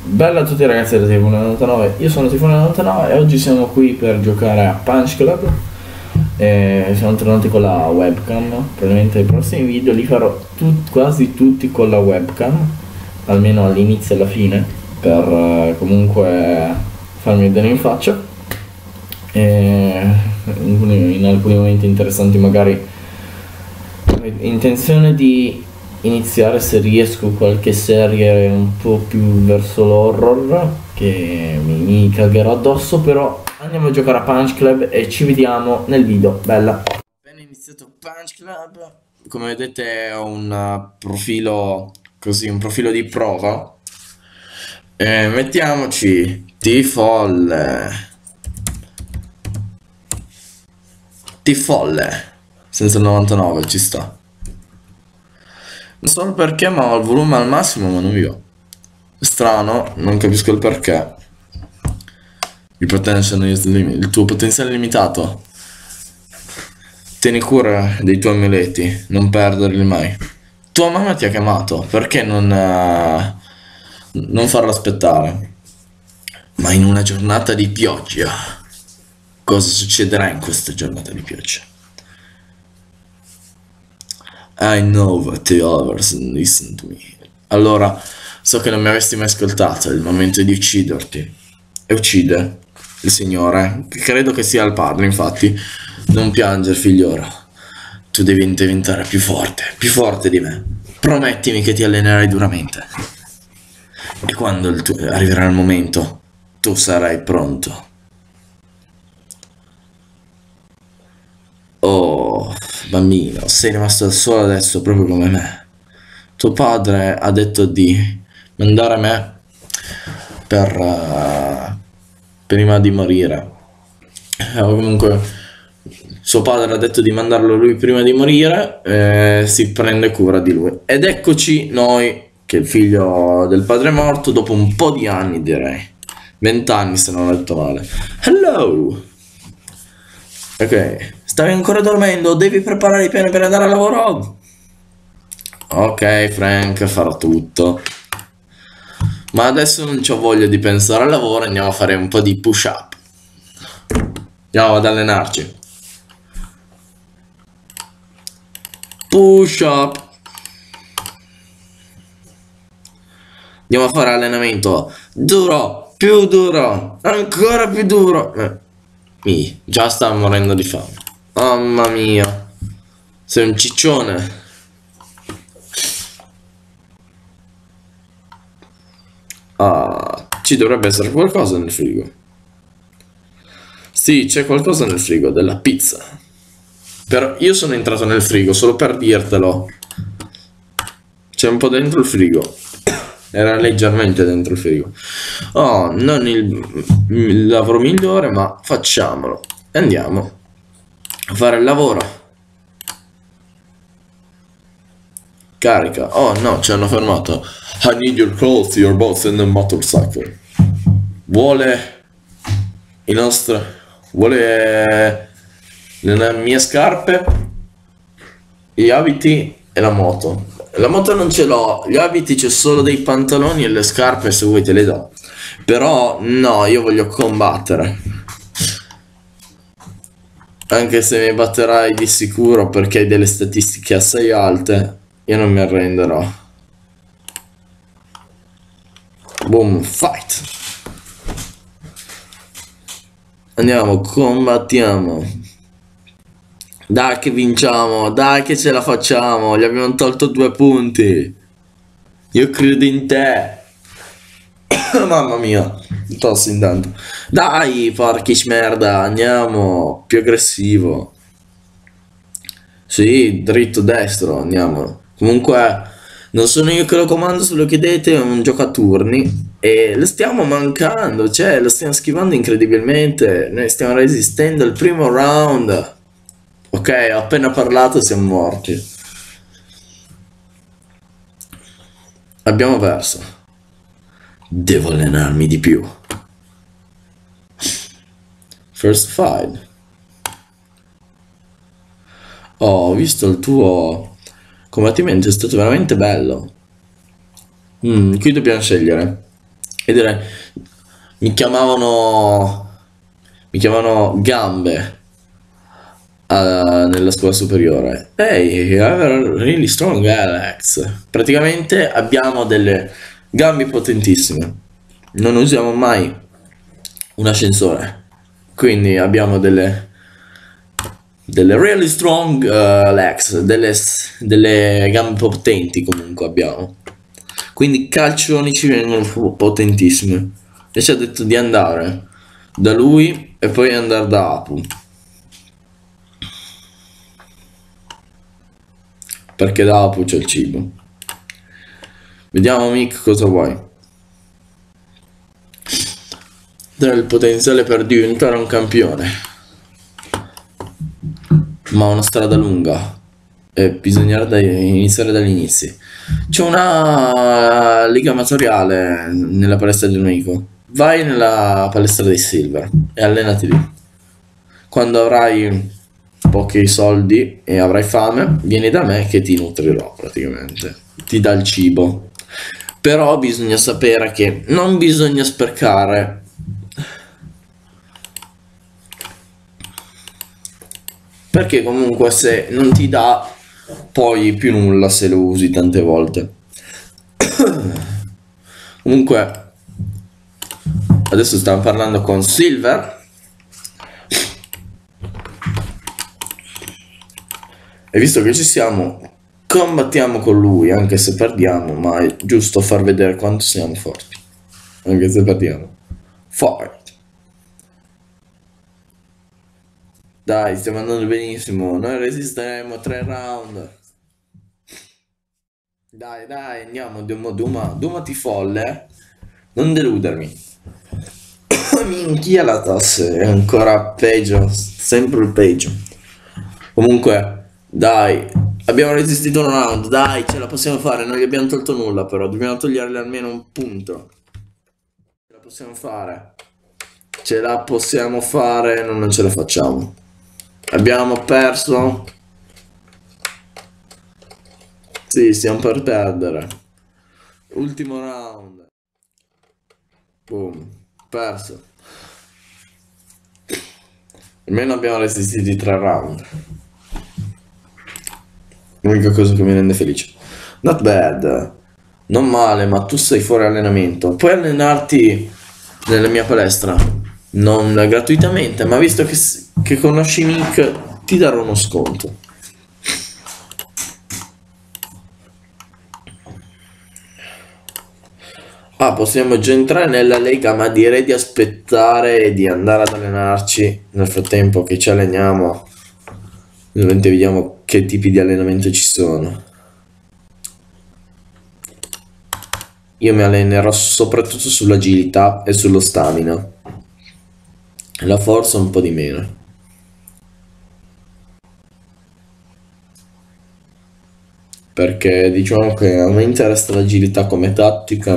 Bella a tutti ragazzi da Tifone99, io sono Tifone99 e oggi siamo qui per giocare a Punch Club. Siamo tornati con la webcam, probabilmente i prossimi video li farò quasi tutti con la webcam, almeno all'inizio e alla fine, per comunque farmi vedere in faccia. In alcuni momenti interessanti magari ho intenzione di iniziare, se riesco, qualche serie un po' più verso l'horror che mi cagherò addosso, però andiamo a giocare a Punch Club e ci vediamo nel video. Bella. Appena iniziato Punch Club, come vedete ho un profilo così, un profilo di prova. Mettiamoci T-folle senza il 99 ci sta. Non so il perché, ma ho il volume al massimo, ma non vi va. Strano, non capisco il perché. Il tuo potenziale è limitato. Tieni cura dei tuoi amuleti, non perderli mai. Tua mamma ti ha chiamato, perché non farla aspettare? Ma in una giornata di pioggia, cosa succederà in questa giornata di pioggia? I know that the others listen to me. Allora, so che non mi avresti mai ascoltato, è il momento di ucciderti. E uccide il Signore, che credo che sia il padre, infatti. Non piangere, figliolo. Tu devi diventare più forte di me. Promettimi che ti allenerai duramente. E quando arriverà il momento, tu sarai pronto. Oh, bambino, sei rimasto da solo adesso proprio come me. Tuo padre ha detto di mandare me prima di morire. Comunque, suo padre ha detto di mandarlo lui prima di morire, si prende cura di lui. Ed eccoci noi, che il figlio del padre è morto, dopo un po' di anni, direi. 20 anni se non ho detto male. Hello! Ok, stavi ancora dormendo? Devi preparare i piani per andare al lavoro? Ok, Frank, farò tutto. Ma adesso non c'ho voglia di pensare al lavoro, andiamo a fare un po' di push-up. Andiamo ad allenarci. Push-up. Andiamo a fare allenamento duro, più duro, ancora più duro. Già sta morendo di fame. Mamma mia, sei un ciccione. Ah, ci dovrebbe essere qualcosa nel frigo. Sì, c'è qualcosa nel frigo, della pizza. Però io sono entrato nel frigo solo per dirtelo. C'è un po' dentro il frigo. Era leggermente dentro il frigo. Oh, non il lavoro migliore, ma facciamolo. E andiamo a fare il lavoro. Carica. Oh no, ci hanno fermato. I need your clothes, your boats and a motorcycle. Vuole le mie scarpe, gli abiti e la moto. La moto non ce l'ho, gli abiti c'è solo dei pantaloni e le scarpe, se vuoi te le do. Però no, io voglio combattere. Anche se mi batterai di sicuro perché hai delle statistiche assai alte, io non mi arrenderò. Boom, fight! Andiamo, combattiamo. Dai che vinciamo, dai che ce la facciamo, gli abbiamo tolto 2 punti. Io credo in te. Mamma mia, tosse intanto. Dai, porchi merda, andiamo, più aggressivo. Sì, dritto, destro, andiamo. Comunque, non sono io che lo comando, se lo chiedete, è un gioco a turni. E lo stiamo mancando, cioè, lo stiamo schivando incredibilmente. Noi stiamo resistendo il primo round. Ok, ho appena parlato e siamo morti. Abbiamo perso. Devo allenarmi di più. First fight. Oh, ho visto il tuo combattimento, è stato veramente bello. Qui dobbiamo scegliere. e direi, mi chiamavano, mi chiamavano Gambe nella scuola superiore. Hey, you're really strong, Alex. Praticamente abbiamo delle gambe potentissime. Non usiamo mai un ascensore. Quindi abbiamo delle really strong legs, delle gambe potenti comunque abbiamo. Quindi i calcioni ci vengono potentissimi. E ci ha detto di andare da lui e poi andare da Apu. Perché da Apu c'è il cibo. Vediamo Mick cosa vuoi. Dare il potenziale per diventare un campione. Ma una strada lunga. E bisognerà iniziare dagli inizi. C'è una liga amatoriale nella palestra di un amico. Vai nella palestra dei Silver e allenati lì. Quando avrai pochi soldi e avrai fame, vieni da me che ti nutrirò praticamente. Ti dà il cibo. Però bisogna sapere che non bisogna sprecare. Perché comunque se non ti dà poi più nulla se lo usi tante volte. Comunque adesso stiamo parlando con Silver. E visto che ci siamo, combattiamo con lui, anche se perdiamo, ma è giusto far vedere quanto siamo forti. Anche se perdiamo. Fight! Dai, stiamo andando benissimo. Noi resisteremo 3 round. Dai, dai, andiamo, Duma ti folle. Non deludermi. Minchia la tosse, è ancora peggio, sempre il peggio. Comunque, dai, abbiamo resistito un round, dai, ce la possiamo fare, non gli abbiamo tolto nulla però, dobbiamo toglierle almeno un punto. Ce la possiamo fare. Ce la possiamo fare, no, non ce la facciamo. Abbiamo perso. Sì, stiamo per perdere. Ultimo round. Boom, perso. Almeno abbiamo resistito i 3 round. L'unica cosa che mi rende felice. Not bad. Non male, ma tu sei fuori allenamento. Puoi allenarti nella mia palestra. Non gratuitamente, ma visto che conosci Nick, ti darò uno sconto. Ah, possiamo già entrare nella lega, ma direi di aspettare e di andare ad allenarci nel frattempo che ci alleniamo. Ovviamente vediamo che tipi di allenamento ci sono. Io mi allenerò soprattutto sull'agilità e sullo stamina. La forza un po' di meno. Perché diciamo che a me interessa l'agilità come tattica.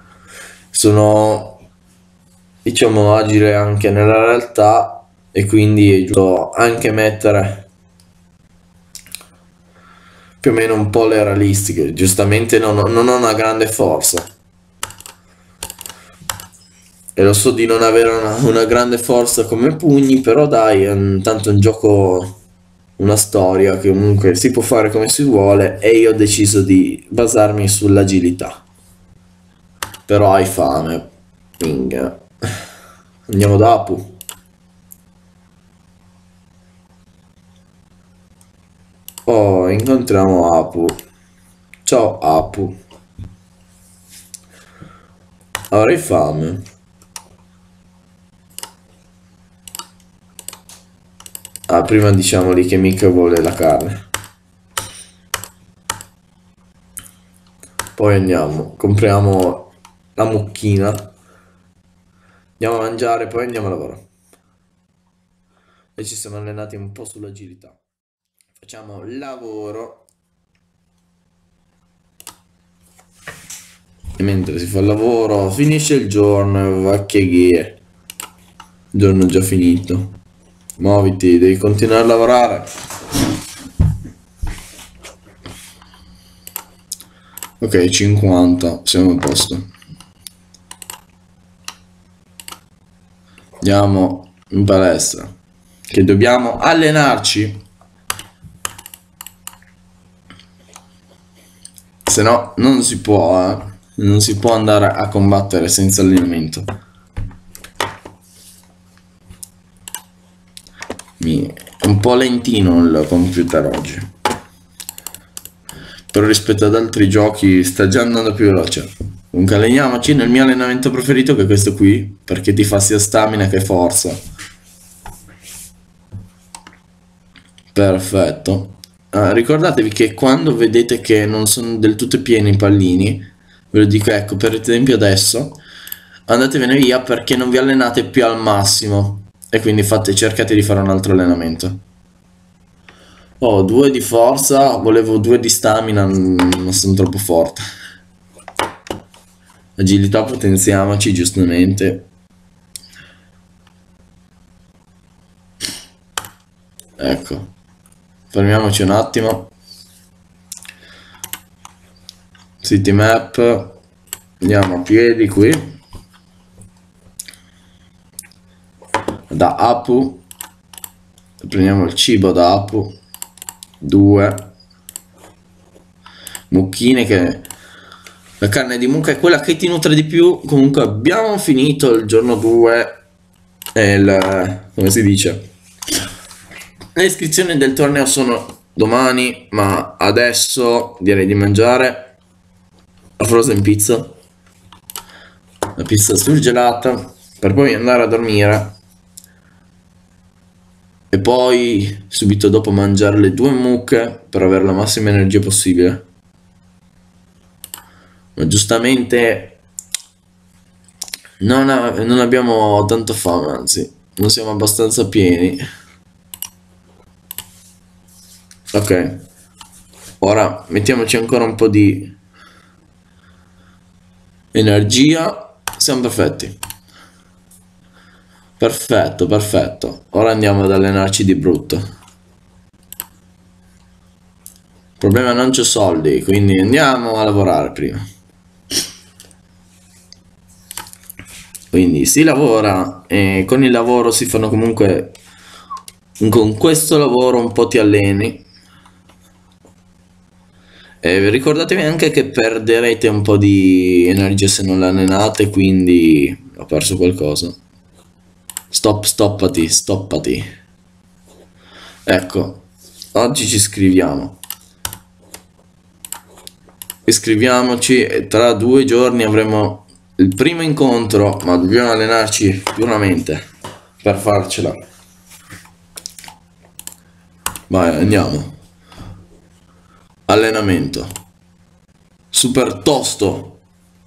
Sono, diciamo, agile anche nella realtà e quindi è giusto anche mettere più o meno un po' le realistiche. Giustamente non ho una grande forza. E lo so di non avere una grande forza come pugni, però dai, è tanto un gioco, una storia che comunque si può fare come si vuole e io ho deciso di basarmi sull'agilità. Però hai fame. Minchia. Andiamo da Apu. Oh, incontriamo Apu. Ciao Apu. Avrei fame. Ah, prima diciamogli che mica vuole la carne. Poi andiamo, compriamo la mucchina. Andiamo a mangiare, poi andiamo a lavorare. E ci siamo allenati un po' sull'agilità. Facciamo lavoro. E mentre si fa il lavoro, finisce il giorno, va che ghie. Il giorno è già finito. Muoviti, devi continuare a lavorare. Ok, 50, siamo a posto. Andiamo in palestra, che dobbiamo allenarci, se no non si può, non si può andare a combattere senza allenamento. È un po' lentino il computer oggi, però rispetto ad altri giochi sta già andando più veloce. Comunque alleniamoci nel mio allenamento preferito, che è questo qui, perché ti fa sia stamina che forza. Perfetto. Ricordatevi che quando vedete che non sono del tutto pieni i pallini, ve lo dico, ecco, per esempio adesso, andatevene via perché non vi allenate più al massimo e quindi cercate di fare un altro allenamento. Oh, 2 di forza, volevo 2 di stamina, non sono troppo forte. Agilità, potenziamoci, giustamente. Ecco, fermiamoci un attimo. City map, andiamo a piedi qui. Da Apu, prendiamo il cibo da Apu. 2 mucchine, che la carne di mucca è quella che ti nutre di più. Comunque abbiamo finito il giorno 2 e come si dice, le iscrizioni del torneo sono domani, ma adesso direi di mangiare la frozen pizza, la pizza surgelata, per poi andare a dormire e poi subito dopo mangiare le 2 mucche per avere la massima energia possibile. Ma giustamente non abbiamo tanta fame, anzi non siamo abbastanza pieni. Ok, ora mettiamoci ancora un po' di energia. Siamo perfetti. Perfetto, perfetto. Ora andiamo ad allenarci di brutto. Il problema, non c'ho soldi, quindi andiamo a lavorare prima. Quindi si lavora e con il lavoro si fanno comunque, con questo lavoro un po' ti alleni. E ricordatevi anche che perderete un po' di energia se non l'allenate, quindi ho perso qualcosa. Stoppati, stoppati. Ecco, oggi ci scriviamo. Iscriviamoci e tra 2 giorni avremo il primo incontro, ma dobbiamo allenarci duramente per farcela. Vai, andiamo. Allenamento. Super tosto.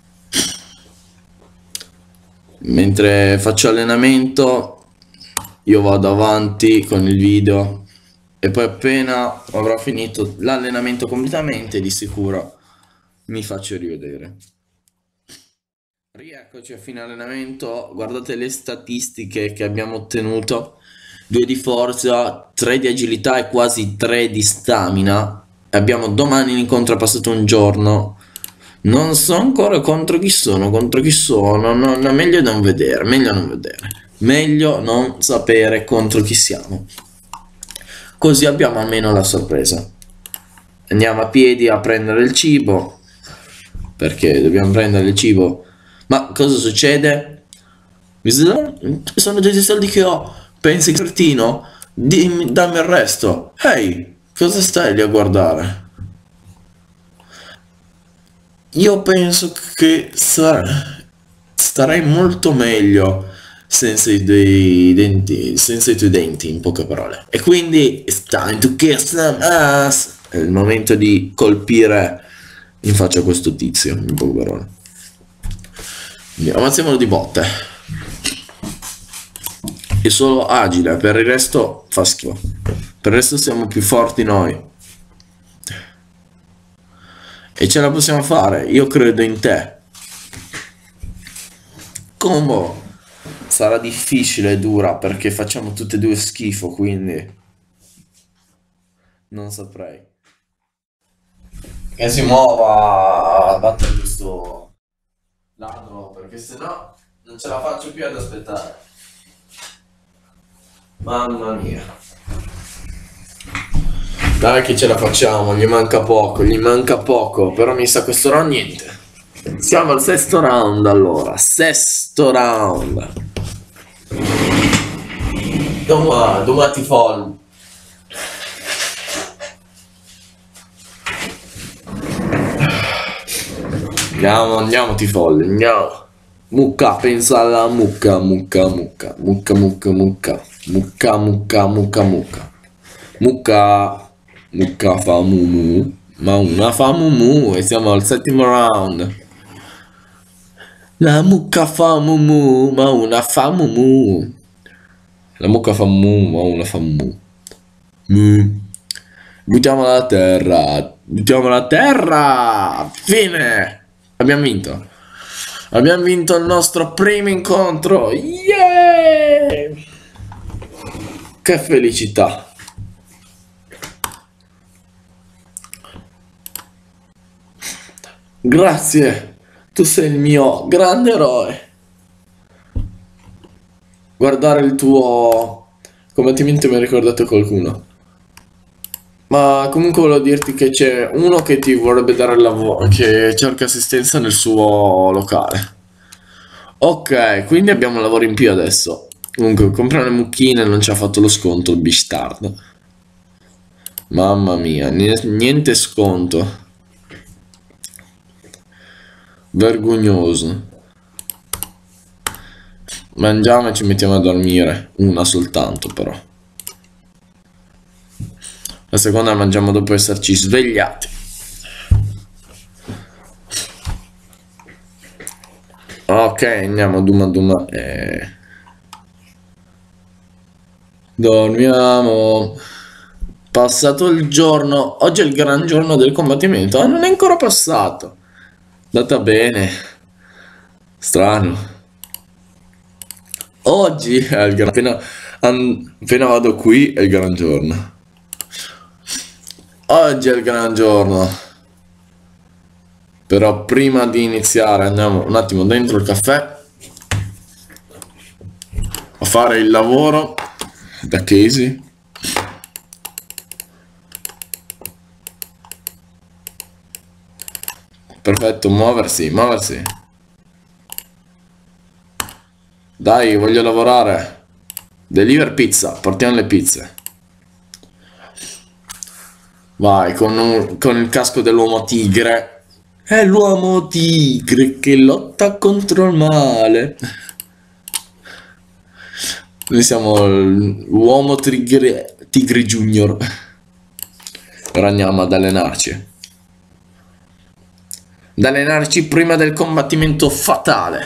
Mentre faccio allenamento, io vado avanti con il video e poi appena avrò finito l'allenamento completamente, di sicuro mi faccio rivedere. Rieccoci a fine allenamento, guardate le statistiche che abbiamo ottenuto: 2 di forza, 3 di agilità e quasi 3 di stamina. Abbiamo domani l'incontro, è passato un giorno, non so ancora contro chi sono, meglio non vedere, meglio non sapere contro chi siamo, così abbiamo almeno la sorpresa. Andiamo a piedi a prendere il cibo, perché dobbiamo prendere il cibo. Ma cosa succede? Sono tutti i soldi che ho. Pensi, cretino? Dammi il resto. Ehi, cosa stai lì a guardare? Io penso che starei molto meglio senza i tuoi denti, in poche parole. E quindi it's time to kiss some ass. È il momento di colpire in faccia questo tizio, in poche parole. Ammazziamolo di botte. È solo agile, per il resto fa schifo. Per il resto siamo più forti noi. E ce la possiamo fare, io credo in te. Combo sarà difficile e dura perché facciamo tutte e due schifo, quindi non saprei. Che si muova a battere questo ladro, perché sennò non ce la faccio più ad aspettare. Mamma mia. Dai che ce la facciamo, gli manca poco, però mi sa questo round niente. Siamo al sesto round allora, sesto round. Domati fall. Andiamo Tifol, andiamo. Mucca, pensa alla mucca. Mucca fa mumu, ma una fa mumu e siamo al settimo round. La mucca fa mumu, ma una fa mumu. La mucca fa mumu, ma una fa mumu. Mu. Buttiamola a terra. Fine. Abbiamo vinto. Abbiamo vinto il nostro primo incontro. Yeah! Che felicità. Grazie. Tu sei il mio grande eroe. Guardare il tuo combattimento mi ha ricordato qualcuno. Ma comunque volevo dirti che c'è uno che ti vorrebbe dare il lavoro, che cerca assistenza nel suo locale. Ok, quindi abbiamo un lavoro in più adesso. Comunque, comprare le mucchine non ci ha fatto lo sconto il bistard. Mamma mia, niente sconto. Vergognoso. Mangiamo e ci mettiamo a dormire. Una soltanto però. La seconda la mangiamo dopo esserci svegliati. Ok, andiamo Duma. Dormiamo. Passato il giorno. Oggi è il gran giorno del combattimento. Ah, non è ancora passato. Andata bene. Strano. Oggi è il gran... appena vado qui è il gran giorno. Oggi è il gran giorno. Però prima di iniziare andiamo un attimo dentro il caffè a fare il lavoro da Casey. Perfetto, muoversi. Dai, voglio lavorare. Deliver pizza, portiamo le pizze. Vai, con il casco dell'uomo tigre. È l'uomo tigre che lotta contro il male. Noi siamo l'uomo tigre junior. Ora andiamo ad allenarci. Ad allenarci prima del combattimento fatale.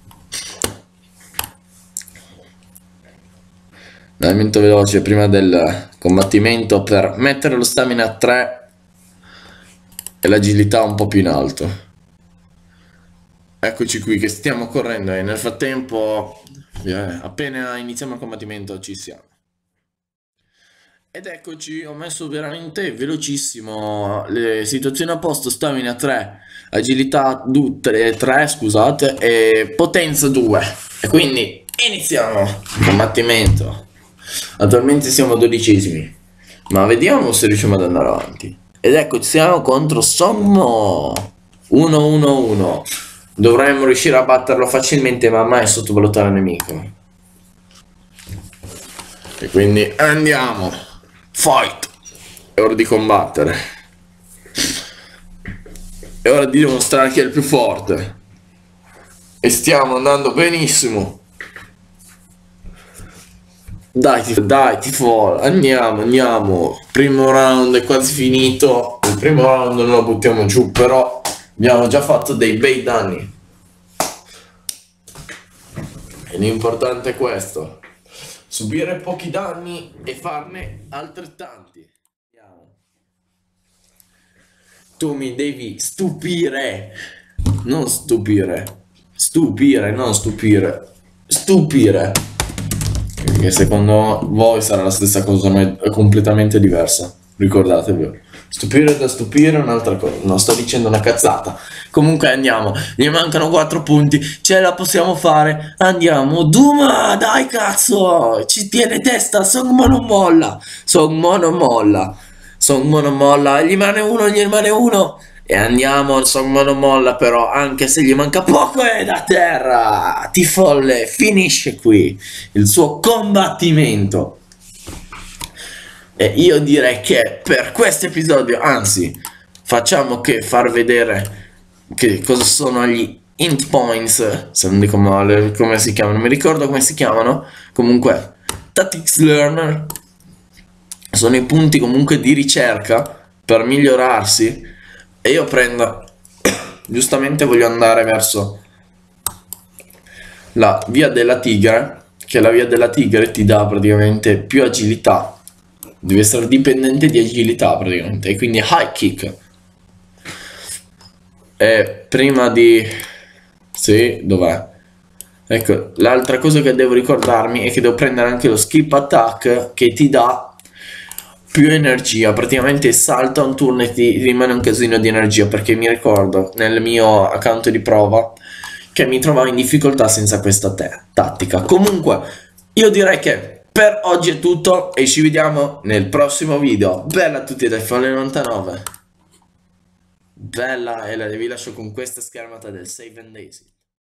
Allenamento veloce prima del combattimento per mettere lo stamina a 3 e l'agilità un po' più in alto. Eccoci qui che stiamo correndo e nel frattempo appena iniziamo il combattimento ci siamo. Ed eccoci, ho messo veramente velocissimo le situazioni a posto, stamina 3, agilità 3, scusate, e potenza 2. E quindi iniziamo il combattimento. Attualmente siamo 12esimi, ma vediamo se riusciamo ad andare avanti. Ed ecco, siamo contro Sommo 1-1-1. Dovremmo riuscire a batterlo facilmente, ma mai sottovalutare il nemico. E quindi andiamo. Fight. È ora di combattere. È ora di dimostrare chi è il più forte. E stiamo andando benissimo. Dai, tifo, andiamo. Primo round è quasi finito. Il primo round non lo buttiamo giù, però abbiamo già fatto dei bei danni. E l'importante è questo. Subire pochi danni e farne altrettanti. Tu mi devi stupire. Non stupire. Stupire, non stupire. Stupire. Che secondo voi sarà la stessa cosa, ma è completamente diversa. Ricordatevi. Stupire da stupire è un'altra cosa, non sto dicendo una cazzata. Comunque andiamo, gli mancano 4 punti, ce la possiamo fare, andiamo. Duma, dai cazzo, ci tiene testa, Songmo non molla, Songmo non molla, Songmo non molla, gli rimane uno. E andiamo, Songmo non molla però, anche se gli manca poco è da terra. Tifolle finisce qui il suo combattimento. E io direi che per questo episodio, anzi, facciamo che far vedere che cosa sono gli int points, se non dico male, come si chiamano, non mi ricordo come si chiamano, comunque, Tactics Learner, sono i punti comunque di ricerca per migliorarsi, e io prendo, giustamente voglio andare verso la via della tigre, che la via della tigre ti dà praticamente più agilità. Devi essere dipendente di agilità praticamente. E quindi high kick. E prima di... Sì, dov'è? Ecco, l'altra cosa che devo ricordarmi è che devo prendere anche lo skip attack, che ti dà più energia. Praticamente salta un turno e ti rimane un casino di energia, perché mi ricordo nel mio account di prova che mi trovavo in difficoltà senza questa tattica. Comunque, io direi che per oggi è tutto e ci vediamo nel prossimo video. Bella a tutti da Iphone99. Bella, e vi lascio con questa schermata del Save and Daisy.